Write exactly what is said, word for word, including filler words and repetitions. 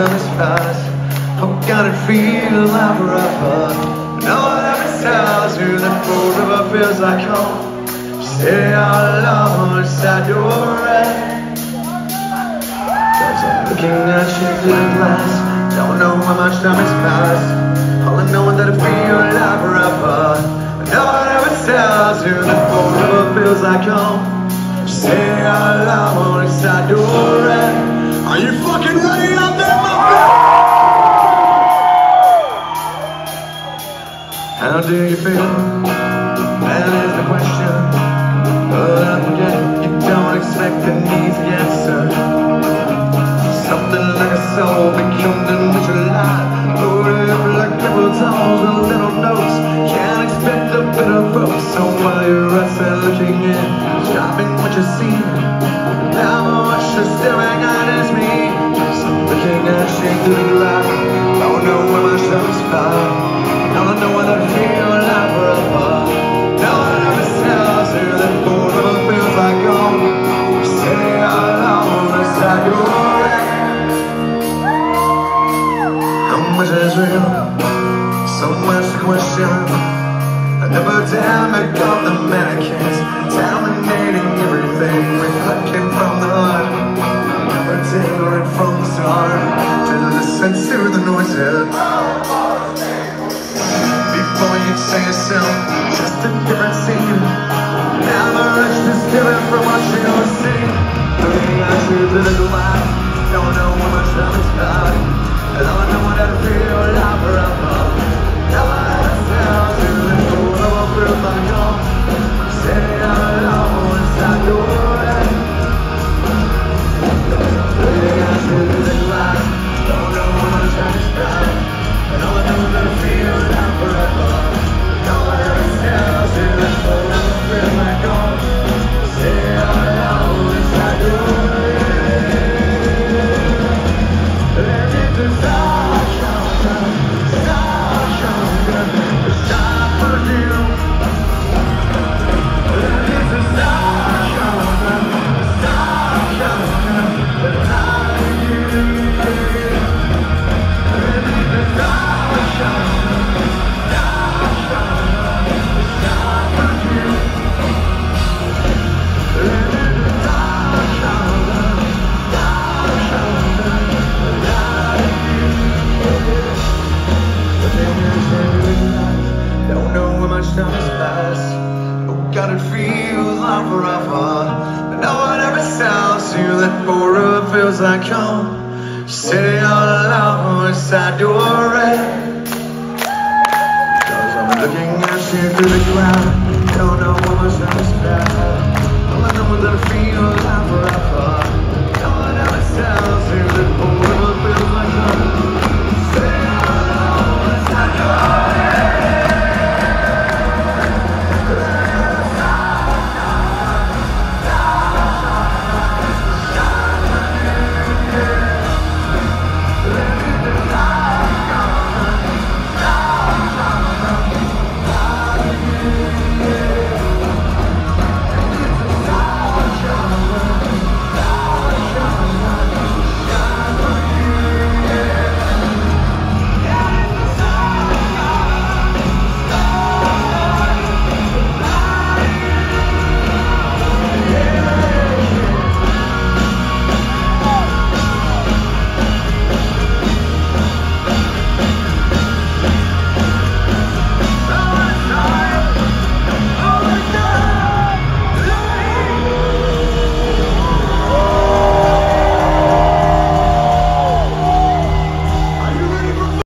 time has passed. Oh God, it feels like forever. No one ever tells you that forever feels like home. Stay all alone inside your head. Cause I'm looking at you through the glass. Don't know how much time has passed. All I know is that it feels like forever. No one ever tells you that forever feels like home. Stay all alone inside your head. Are you fucking ready out there, my friend? How do you feel? That is the question. But I forget, you don't expect an easy answer. Something like a soul becoming what you like. Loaded up like triple tones and little notes. Can't expect a bit of both. So while you're outside looking in, stopping what you see. Now what you're staring at is me. So looking at you through the glass. Don't know where my time is found. Don't know what I feel like forever. No one ever tells you that forever feels like home. Stay alone inside your head. How much is real? So much to question. Another dynamic of the mannequins, dominating everything, reflecting from the heart. Never tailoring from the start to listen to the noises. Before you say yourself, just a different scene. Now the rush is different from what you see. Looking at you through the glass. Don't know how much time it's back. And all I know what I feel like forever. Now I tell you that forever feels like home. Stay alone inside your head. Looking at you through the glass. Don't know how much time it's back. And all I know is that I feel like forever. No one ever tells you that forever feels like home. Stay alone inside your head. Let it desire come, desire come, desire for you. Let it desire come, desire come, desire you. Let it desire come, desire come, desire for you. Let it desire come, desire come, desire you. But then there's every night. Don't know how much time has passed. Oh God, it feels like forever. But no one ever tells you that forever feels like home. Stay all alone inside your head. Cause I'm looking at you through the cloud. Don't know how much time has passed. All I know is that I feel like forever.